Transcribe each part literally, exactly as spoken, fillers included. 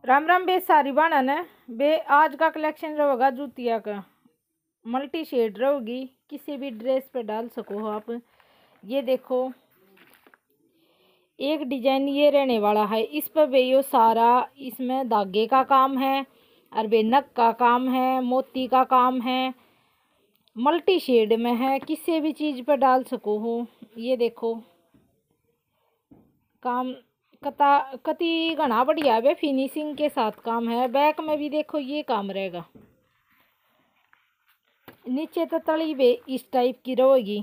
राम राम बे सारी बाना ने बे आज का कलेक्शन रहेगा जूतिया का मल्टी शेड रहेगी, किसी भी ड्रेस पे डाल सको हो आप। ये देखो एक डिजाइन ये रहने वाला है, इस पर बे यो सारा इसमें धागे का काम है और बे नक का काम है, मोती का काम है, मल्टी शेड में है, किसी भी चीज़ पर डाल सको हो। ये देखो काम कता कति घना बढ़िया है, फिनिशिंग के साथ काम है। बैक में भी देखो ये काम रहेगा, नीचे तो तली वे इस टाइप की रहेगी।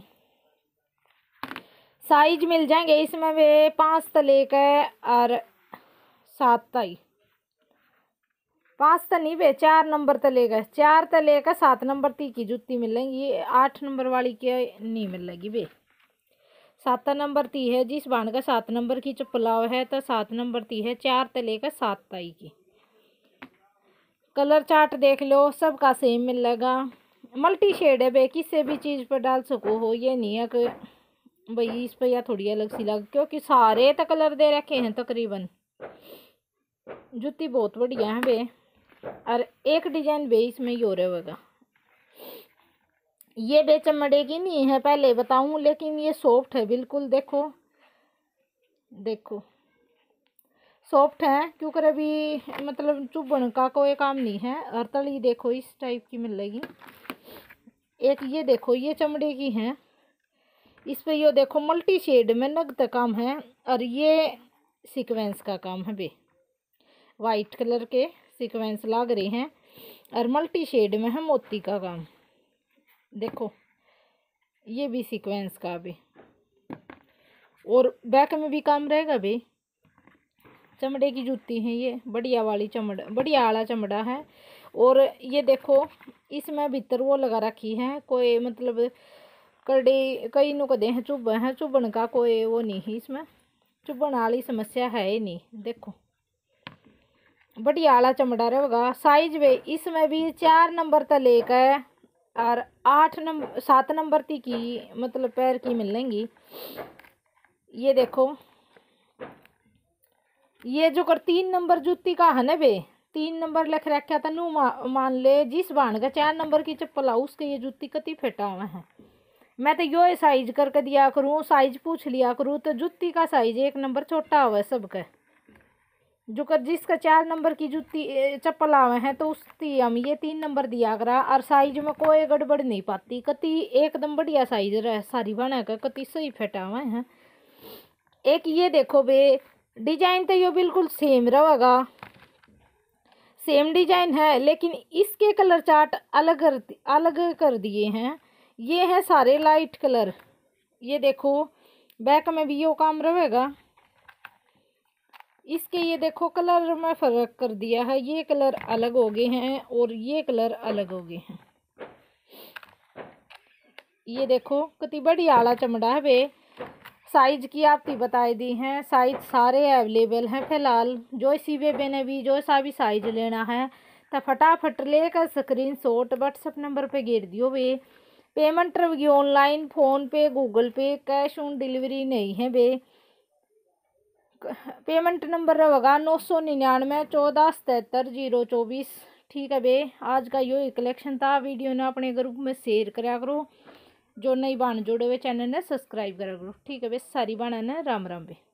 साइज मिल जाएंगे इसमें वे पाँच तले का और सात ताई, पाँच तो नहीं वे चार नंबर तले का, चार तले का सात नंबर ती की जूती मिलेंगी, आठ नंबर वाली की नहीं मिलेगी वे। सात नंबर ती है जिस बाण का सात नंबर की चप्पलाव है तो सात नंबर ती है चार तले का सात ताई की। कलर चार्ट देख लो, सबका सेम मिलेगा। मल्टी शेड है बे, किसी भी चीज़ पर डाल सको हो। ये नहीं है कि भाई इस पर या थोड़ी अलग सी लग, क्योंकि सारे तो कलर दे रखे हैं तकरीबन। जूती बहुत बढ़िया है बे, और एक डिजाइन बे इसमें यो रहेगा। ये बे चमड़े की नहीं है पहले बताऊं, लेकिन ये सॉफ्ट है बिल्कुल। देखो देखो सॉफ्ट है, क्योंकि अभी मतलब चुभन का कोई काम नहीं है। और तली देखो इस टाइप की मिलेगी। एक ये देखो ये चमड़े की है, इस पे ये देखो मल्टी शेड में नग काम है, और ये सीक्वेंस का काम है बे, वाइट कलर के सीक्वेंस लग रहे हैं और मल्टी शेड में है मोती का काम। देखो ये भी सीक्वेंस का भी, और बैक में भी काम रहेगा बे। चमड़े की जूती है ये, बढ़िया वाली चमड़ा, बढ़िया वाला चमड़ा है। और ये देखो इसमें भीतर वो लगा रखी है, कोई मतलब कड़ी कई नु कदे हैं चुभ है, चुभन का कोई वो नहीं है इसमें, चुभन वाली समस्या है ही नहीं। देखो बढ़िया वाला चमड़ा रहेगा। साइज वे इसमें भी चार नंबर तक लेकर और आठ नंबर सात नंबर ती की मतलब पैर की मिलेंगी। ये देखो ये जो कर तीन नंबर जूती का है ना बे, तीन नंबर लिख रखा था नू मा, मान ले जिस बाण का चार नंबर की चप्पल आ उसके ये जूती कति फेटा हुआ है। मैं तो यो साइज करके दिया करूँ, साइज पूछ लिया करूँ, तो जूती का साइज एक नंबर छोटा हुआ है सबका। जो कर जिसका चार नंबर की जूती चप्पल आवे हैं तो उसकी हम ये तीन नंबर दिया करा, और साइज में कोई गड़बड़ नहीं पाती, कति एकदम बढ़िया साइज रहे सारी बना का, कति सही फेटा हुआ है। एक ये देखो बे डिजाइन तो ये बिल्कुल सेम रहेगा, सेम डिजाइन है, लेकिन इसके कलर चार्ट अलग कर अलग कर दिए हैं। ये है सारे लाइट कलर। ये देखो बैक में भी यो काम रहेगा, इसके ये देखो कलर में फर्क कर दिया है, ये कलर अलग हो गए हैं और ये कलर अलग हो गए हैं। ये देखो कितनी बढ़िया आला चमड़ा है बे। साइज की आपकी बताई दी हैं, साइज सारे अवेलेबल हैं फिलहाल। जो इसी वे ने भी जो सा भी साइज लेना है तो फटाफट लेकर स्क्रीनशॉट व्हाट्सएप नंबर पे गिर दियो बे। पेमेंट रहेगी online, PhonePe, Google Pay, cash on delivery नहीं है बे। पेमेंट नंबर रहेगा नौ सौ निन्यानवे चौदह सतहत्तर जीरो चौबीस। ठीक है बे, आज का यो कलेक्शन था। वीडियो ने अपने ग्रुप में शेयर करा करो, जो नई बाण जोड़े हुए चैनल ने सब्सक्राइब करा करो। ठीक है बे, सारी बाणा ने राम राम बे।